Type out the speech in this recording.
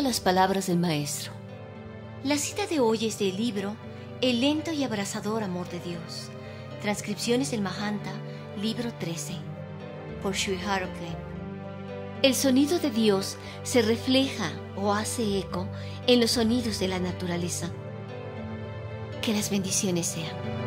las palabras del Maestro. La cita de hoy es del libro El lento y abrasador amor de Dios. Transcripciones del Mahanta, libro 13, por Sri Aurobindo. El sonido de Dios se refleja o hace eco en los sonidos de la naturaleza. Que las bendiciones sean.